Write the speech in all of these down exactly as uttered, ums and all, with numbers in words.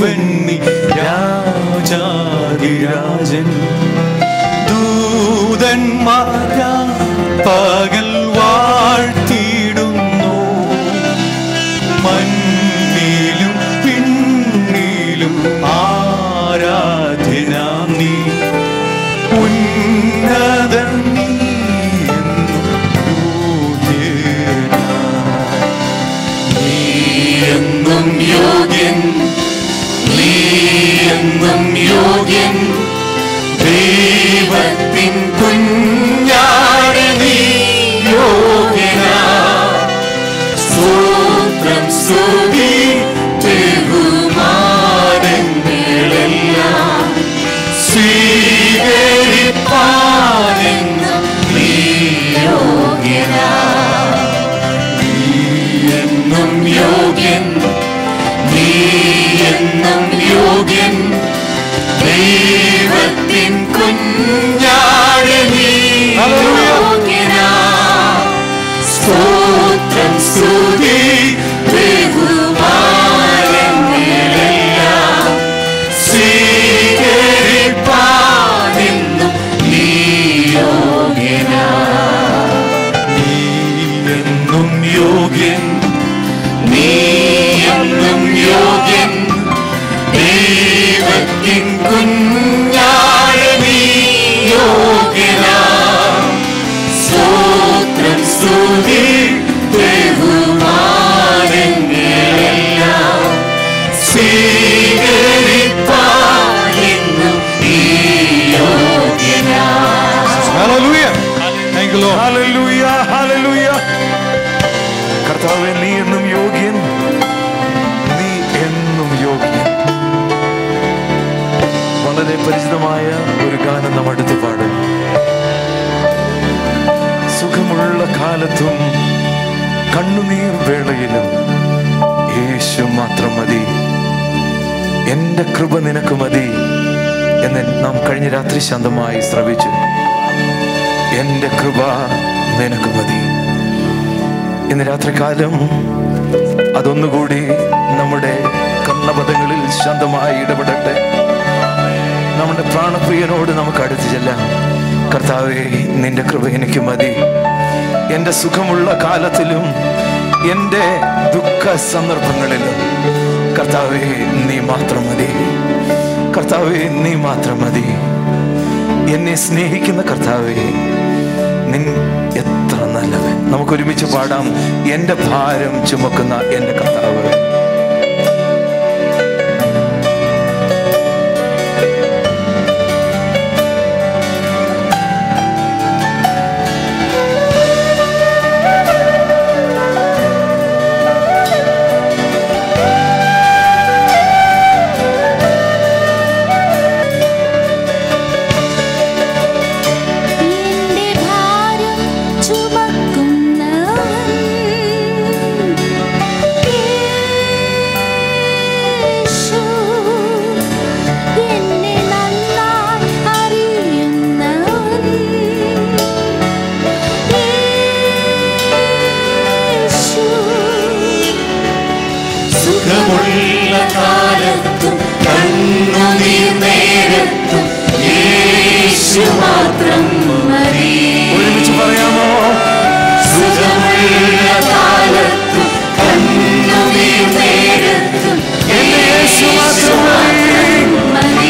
ജീവൻ നീ രാജാതിരാജൻ. ദൂതന്മാരാ പകൽ വാഴ്ത്തിയിടുന്നു, മണ്ണിലും പിന്നിലും ആരാധനാം നീ. ഉന്നതൻ നീ എന്നും യോഗ്യൻ, നീ എന്നും യോഗ്യൻ. ദൈവത്തിൻ കുഞ്ഞാട് നീ യോഗ്യനാ. സ്തോത്രം സ്തുതി ബഹുമാനങ്ങളെല്ലാം സ്വീകരിപ്പാനെന്നും നീ യോഗ്യനാ. നീ എന്നും യോഗ്യൻ, നീ എന്നും യോഗ്യൻ. ദൈവത്തിൻ കുഞ്ഞാട് നീ യോഗ്യനാ. സ്തോത്രം സ്തുതി ബഹുമാനങ്ങളെല്ലാം സ്വീകരിപ്പാനെന്നും നീ യോഗ്യനാ. നീ എന്നും യോഗ്യൻ, നീ എന്നും യോഗ്യൻ. ദൈവത്തിൻ കുഞ്ഞാട് നീ യോഗ്യനാ. സ്തോത്രം സ്തുതി ബഹുമാനങ്ങളെല്ലാം സ്വീകരിപ്പാനെന്നും നീ യോഗ്യനാ. Hallelujah. Thank you Lord. Hallelujah, hallelujah. കർത്താവേ, നീ എന്നും യോഗ്യൻ, നീ എന്നും യോഗ്യൻ. വളരെ പരിചിതമായ ഒരു ഗാനം നാം അടുത്ത് പാടും. സുഖമുള്ള കാലത്തും കണ്ണുനീർ വേളയിലും യേശു മാത്രം മതി, എന്റെ കൃപ നിനക്ക് മതി എന്ന് നാം കഴിഞ്ഞ രാത്രി ശാന്തമായി ശ്രവിച്ചു. എന്റെ കൃപ നിനക്ക് മതി. ഇന്ന് രാത്രികാലം അതൊന്നുകൂടി നമ്മുടെ കർണപദങ്ങളിൽ ശാന്തമായി ഇടപെടട്ടെ. നമ്മുടെ പ്രാണപ്രിയനോട് നമുക്ക് അടുത്ത് ചെല്ലാം. കർത്താവേ, നിന്റെ കൃപ എനിക്ക് മതി. എൻ്റെ സുഖമുള്ള കാലത്തിലും എൻ്റെ ദുഃഖ സന്ദർഭങ്ങളിലും കർത്താവേ, നീ മാത്രം മതി. കർത്താവേ, നീ മാത്രം മതി. എന്നെ സ്നേഹിക്കുന്ന കർത്താവേ, നിൻ എത്ര നല്ലവൻ. നമുക്കൊരുമിച്ച് പാടാം. എൻ്റെ ഭാരം ചുമക്കുന്ന എൻ്റെ കർത്താവേ. ഒരുമിച്ച് പറയാമോ? സുഖമുള്ള കാലത്തും കണ്ണുനീർ നേരത്തും എന്റെ യേശു മാത്രം മതി.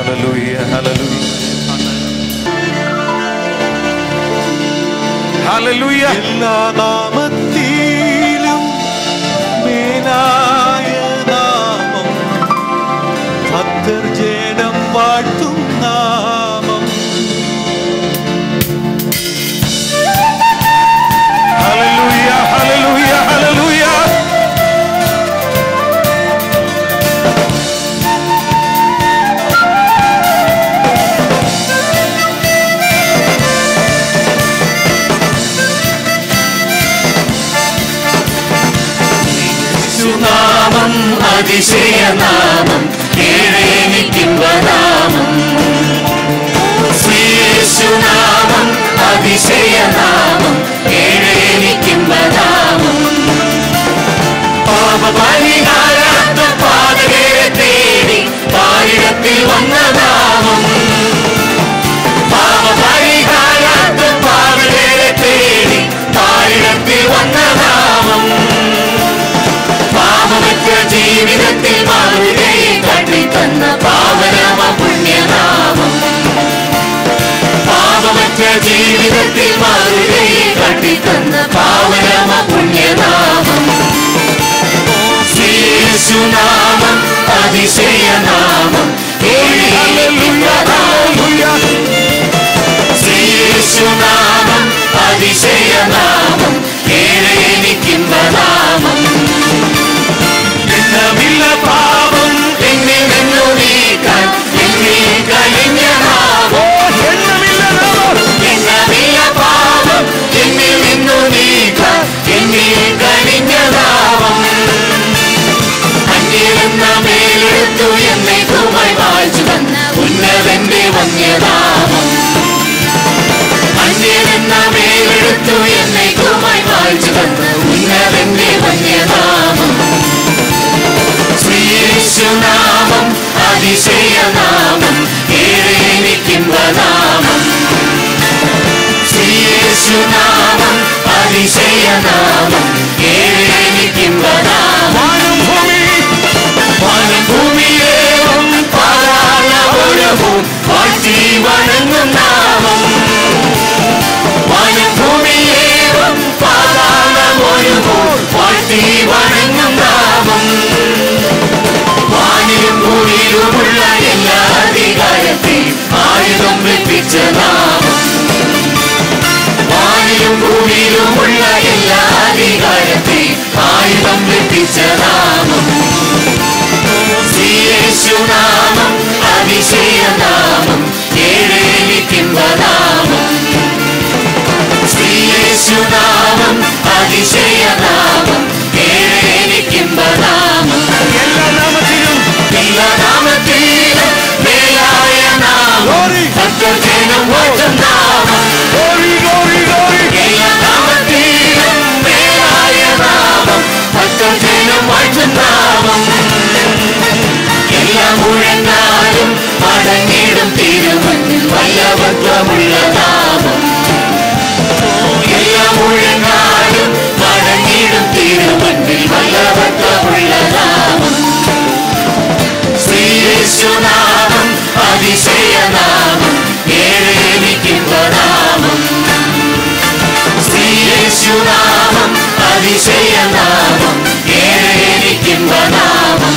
Hallelujah hallelujah hallelujah. എല്ലാ നാമത്തിലും മേലായ നാമം, ഭക്തർ ജനം വാഴ്ത്തും നാമം. Hallelujah hallelujah hallelujah. നാമം അതിശയനാമം, കേഴേനിക്കുംബനാമം. ശ്രീയേശുനാമം അതിശയനാമം, കേഴേനിക്കുംബനാമം. പാപപരിഹാരാർത്ഥ പാതകരെ തേടി പാരിടത്തിൽ വന്ന നാമം. പാപപരിഹാരാർത്ഥ പാതകരെ തേടി പാരിടത്തിൽ വന്ന നാമം. പാപമറ്റ ജീവിതത്തിൽ മാതൃകയെ കാട്ടിത്തന്ന പാവനമ പുണ്യനാമം. പാപമറ്റ ജീവിതത്തിൽ മാതൃകയെ കാട്ടിത്തന്ന പാവനമ പുണ്യനാമം. ശ്രീയേശുനാമം അതിശയനാമം, ശ്രീയേശുനാമം അതിശയനാമം, കേഴേനിക്കുംബനാമം. എണ്ണമില്ല പാപം എന്നിൽ നിന്നു നീക്കാൻ എന്നിൽ കഴിഞ്ഞ നാമം. എണ്ണമില്ല പാപം എന്നിൽ നിന്നു നീക്കാൻ എന്നിൽ കഴിഞ്ഞ നാമം. അന്യരെന്ന മേലെടുത്തു എന്നേക്കുമായി വാഴ്ച വന്ന ഉന്നതന്റെ വന്യനാമം. അന്യരെന്ന മേലെടുത്തു എന്നേക്കുമായി വാഴ്ച വന്ന ഉന്നതന്റെ വന്യനാമം. ശ്രീയേശുനാമം അതിശയനാമം, കേഴേനിക്കുംബനാമം. ശ്രീയേശുനാമം അതിശയനാമം, കേഴേനിക്കുംബനാമം. വാനം ഭൂമിയേറും പാതാളവും വാഴ്ത്തി വണങ്ങും നാമം. വാനം ഭൂമിയേറും പാതാളവും വാഴ്ത്തി വണങ്ങും നാമം. വാനിലും ഭൂമിയിലുമുള്ള എല്ലാ അധികാരത്തിൽ ആയുധം വെപ്പിച്ച നാമം. വാനിലും ഭൂമിയിലുമുള്ള എല്ലാ അധികാരത്തിൽ ആയുധം വെപ്പിച്ച നാമം. ശ്രീയേശുനാമം അതിശയനാമം, കേഴേനിക്കുംബനാമം. ശ്രീയേശുനാമം അതിശയനാമം, കേഴേനിക്കുംബനാമം. എല്ലാ നാമത്തിലും മേലായ നാമം, ഭക്തജനം വാഴ്ത്തും നാമം. എല്ലാ നാമത്തിലും മേലായ നാമം, ഭക്തജനം വാഴ്ത്തും നാമം. എല്ലാ മുഴങ്ങാലും മടങ്ങിടും തിരുമുന്നിൽ വല്ലഭത്വമുള്ള നാമം. എല്ലാ മുഴങ്ങാലും മടങ്ങിടും തിരുമുന്നിൽ വല്ലഭത്വമുള്ള നാമം. ശ്രീയേശുനാമം അതിശയനാമം, കേഴേനിക്കുംബനാമം. ശ്രീയേശുനാമം അതിശയനാമം, കേഴേനിക്കുംബനാമം.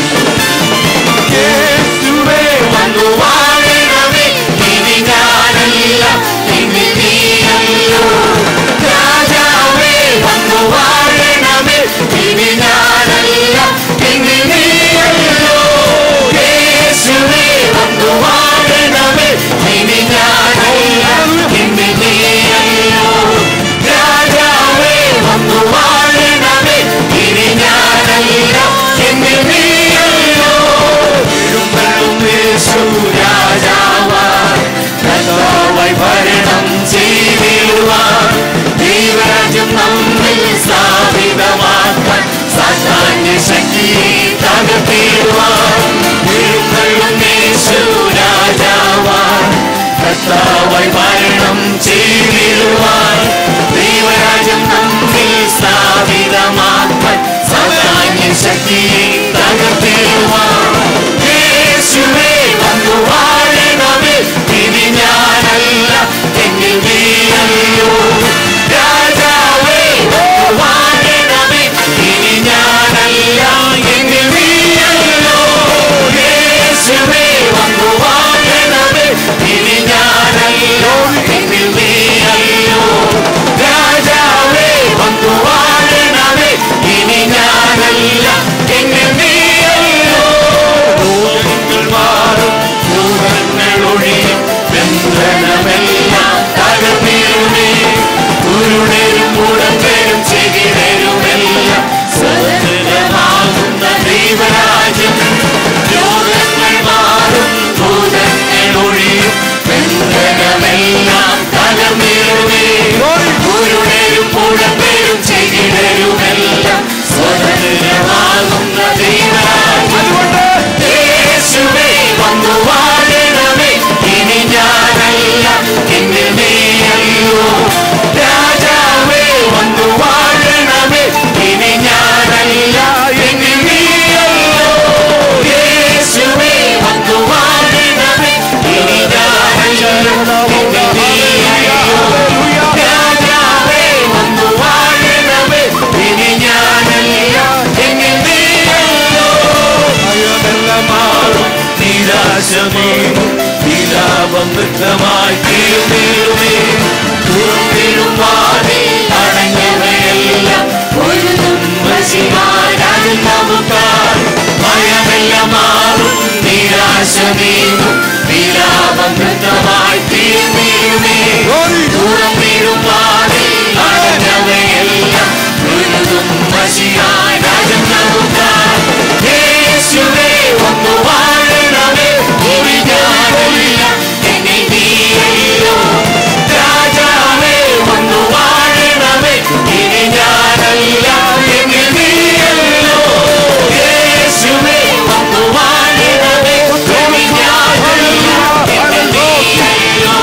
യേശുവേ വന്നു വാഴണമേ, ഇനി ഞാനല്ല ഇനി നീയല്ലോ. രാജാവേ വന്നു വാഴണമേ, ഇനി ഞാനല്ല ഇനി നീയല്ലോ. യേശുവേ വന്നു വാഴണമേ, ഇനി ഞാനല്ല ഇനി നീയല്ലോ. രാജാവേ വന്നു വാഴണമേ, ഇനി ഞാനല്ല ഇനി നീ നിരാശമേകും വിലാപം നൃത്തമായി തീർന്നിടുമേ. തുറന്നിടും വാതിൽ അടഞ്ഞവയെല്ലാം പൊരുതും മഷിഹാരാജൻ നമുക്കായി. ഭയമെല്ലാം മാറും നിരാശമേകും വിലാപം നൃത്തമായി തീർന്നിടുമേ. തുറന്നിടും വാതിൽ അടഞ്ഞവയെല്ലാം പൊരുതും മഷിഹാരാജൻ നമുക്കായി. യേശുവേ വന്നു വാഴണമേ, ഇനി ഞാനല്ല എന്നെ നീയല്ലോ. രാജാവേ വന്നു വാഴണമേ, ഇനി ഞാനല്ല എന്നെ നീയല്ലോ. യേശുവേ വന്നു വാഴണമേ, ഇനി ഞാനല്ല എന്നെ നീയല്ലോ.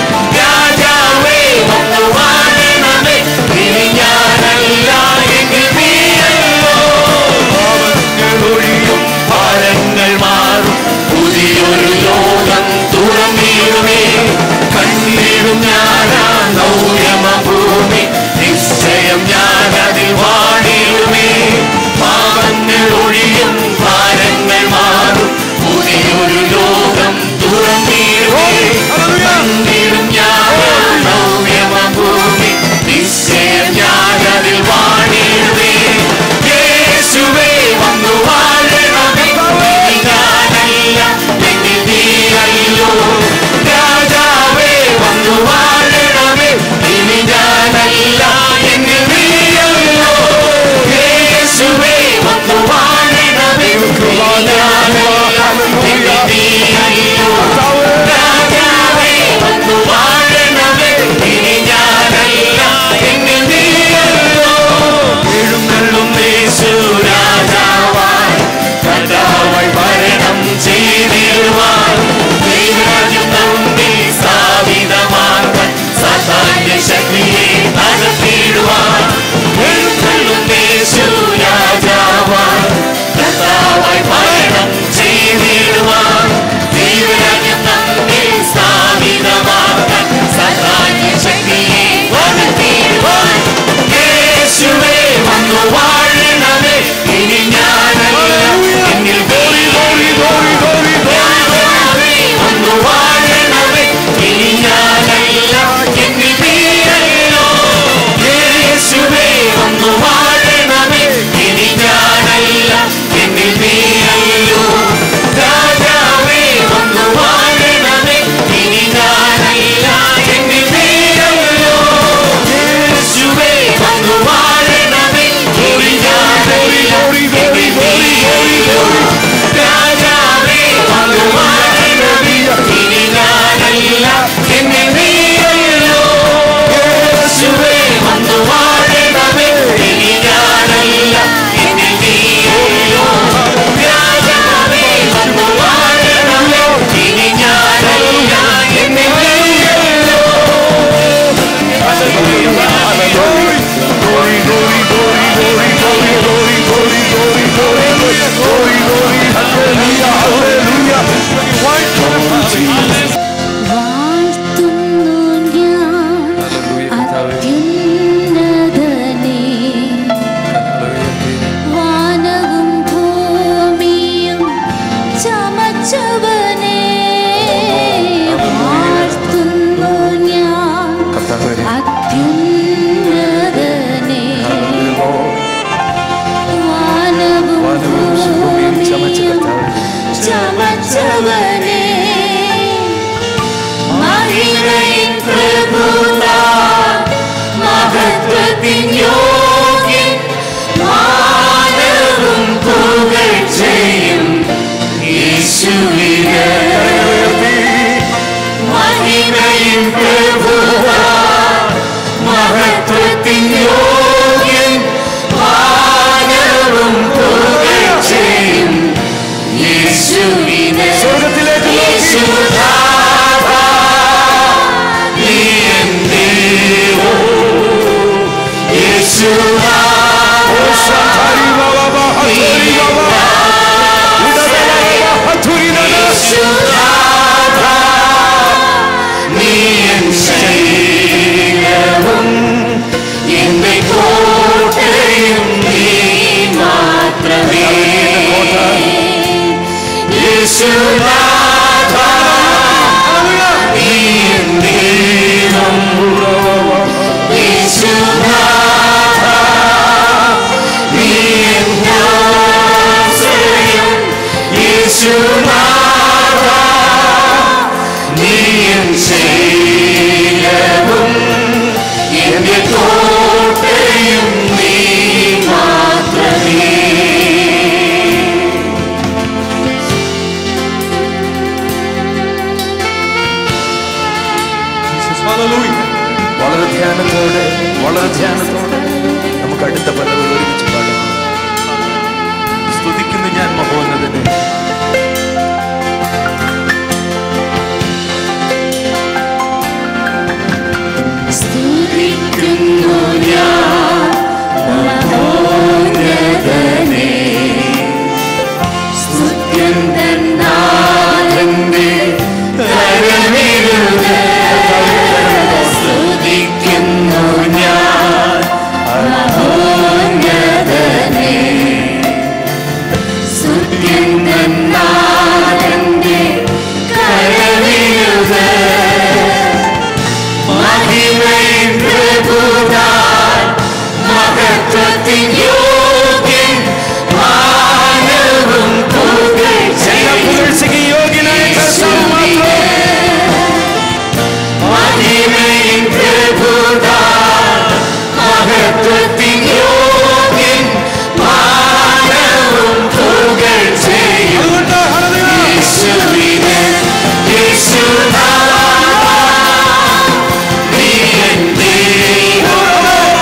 രാജാവേ വന്നു വാഴണമേ, ഇനി ഞാനല്ല എന്നെ നീയല്ലോ. പാവങ്ങളൊഴിയും ഭാരങ്ങൾ മാറും പുതിയൊരു ലോകം തുറന്നിടുമേ. കണ്ടിടും ഞാനാ നൗയമ ഭൂമി, നിശ്ചയം ഞാനതിൽ വാണിടുമേ. പാവങ്ങളൊഴിയും ഭാരങ്ങൾ മാറും പുതിയൊരു ലോകം തുറന്നിടുമേ. കണ്ടിടും ഞാനാ നൗയമ ഭൂമി, നിശ്ചയം ഞാനതിൽ വാണിടുമേ. യേശുവേ വന്നു വാഴണമേ, ഇനി ഞാനല്ല എന്നെ നീയല്ലോ. രാജാവേ വന്നു വാഴണമേ, ഇനി ഞാനല്ല എന്നെ നീയല്ലോ. യേശുവേ വന്നു വാഴണമേ, ഇനി ഞാനല്ല എന്നെ നീയല്ലോ. രാജാവേ വന്നു വാഴണമേ, ഇനി ഞാനല്ല എന്നെ നീയല്ലോ. എഴുന്നള്ളും യേശു രാജാവായി, കർത്താവായി ഭരണം ചെയ്തിടുവാൻ. ദൈവരാജ്യം നമ്മിൽ സ്ഥാപിതമാക്കാൻ, സാത്താന്റെ ശക്തിയെ അകറ്റിടുവാൻ. എഴുന്നള്ളും യേശു രാജാവായി, കർത്താവായി ഭരണം ചെയ്തിടുവാൻ. ദൈവരാജ്യം നമ്മിൽ സ്ഥാപിതമാക്കാൻ, സാത്താന്റെ ശക്തിയെ അകറ്റിടുവാൻ. യേശുവേ വന്നു വാഴണമേ, ഇനി ഞാനല്ല എന്നിൽ നീയല്ലോ. രാജാവേ വന്നു വാഴണമേ, ഇനി ഞാനല്ല എന്നിൽ നീയല്ലോ. യേശുവേ വന്നു വാഴണമേ, ഇനി ഞാനല്ല എന്നിൽ നീയല്ലോ. രാജാവേ വന്നു വാഴണമേ, ഇനി ഞാനല്ല എന്നിൽ നീയല്ലോ. യേശുവേ വന്നു വാഴണമേ, ഇനി ഞാനല്ല എന്നിൽ നീയല്ലോ. രാജാവേ വന്നു വാഴണമേ, ഇനി ഞാനല്ല എന്നിൽ നീയല്ലോ. യേശുവേ വന്നു വാഴണമേ, ഇനി ഞാനല്ല എന്നിൽ നീയല്ലോ. രാജാവേ വന്നു വാഴണമേ, ഇനി ഞാനല്ല എന്നിൽ നീയല്ലോ. വാഴ്ത്തുന്നു ഞാൻ അത്യുന്നതനെ, വാനവും ഭൂമിയും ചമച്ചവനെ. വാഴ്ത്തുന്നു ഞാൻ അത്യുന്നതനെ, വാനവും ഭൂമിയും ചമച്ചവനെ. മഹിമയിൻ പ്രഭുതാൻ, മഹത്വത്തിൻ യോഗ്യൻ, മാനവും പുകഴ്ചയും യേശുവിന്. മഹിമയിൻ പ്രഭുതാൻ, മഹത്വത്തിൻ യോഗ്യൻ, മാനവും പുകഴ്ചയും യേശുവിന്. യേശുനാഥാ, നീ എൻ ദൈവം. യേശുനാഥാ, നീ എൻ ആശ്രയം. യേശുനാഥാ, നീ എൻ ശൈലവും എന്റെ കോട്ടയും നീ മാത്രമേ. യേശുനാഥ, യേശുനാഥാ നീ എൻ ശൈലവും എന്റെ കോട്ടയും നീ മാത്രമേ. വളരെ ധ്യാനത്തോടെ വളരെ ധ്യാനത്തോടെ നമുക്ക് അടുത്ത പലവരും ഒരുമിച്ച് പാടാം. സ്തുതിക്കുന്നു ഞാൻ മഹോന്നതനെ. സ്തുതിക്കുന്നു ഞാൻ മഹോന്നതനെ, സ്തുത്യന്തൻ നാഥന്റെ കരവിരുത്. സ്തുതിക്കുന്നു ഞാൻ മഹോന്നതനെ, സ്തുത്യന്തൻ നാഥന്റെ കരവിരുത്. മഹിമയിൻ പ്രഭുതാൻ മഹത്വത്തിൻ യോഗ്യൻ, മാനവും പുകഴ്ചയ്ക്ക് യോഗ്യനായ മഹിമയിൻ പ്രഭുതാൻ മഹത്വത്തിൻ യോഗ്യൻ, മാനവും പുകഴ്ചയ്ക്ക് യേശുവിനെ. യേശുനാഥാ നീ എൻ ദൈവം,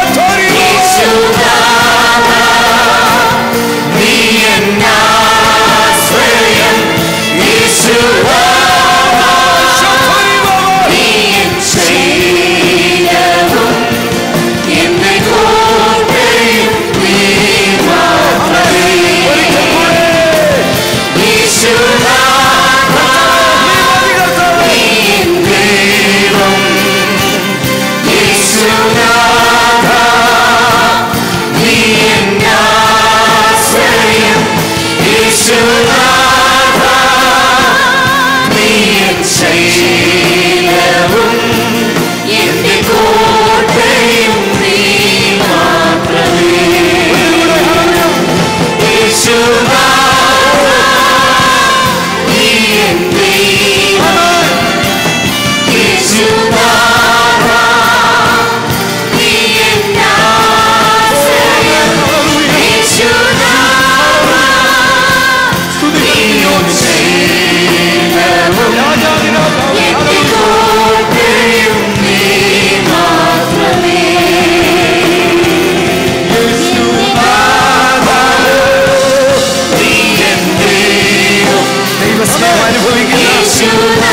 യേശുനാഥാ നീ എൻ ആശ്രയം, യേശുനാഥാ നീ എൻ ശൈലവും എന്റെ കോട്ടയും നീ മാത്രമേ. യേശുനാഥാ നീ എൻ ദൈവം, യേശുനാഥാ നീ എൻ ആശ്രയം, യേശുനാഥാ നീ എൻ ശൈലവും എന്റെ കോട്ടയും നീ മാത്രമേ. യേശുനാഥാ നീ എൻ ദൈവം, യേശുനാഥാ നീ എൻ ആശ്രയം, യേശുനാഥാ നീ എൻ ശൈലവും എന്റെ കോട്ടയും നീ മാത്രമേ. യേശുനാഥാ നീ എൻ ദൈവം, ദൈവസ്നേഹം അനുഭവിക്കുന്ന യേശുനാഥാ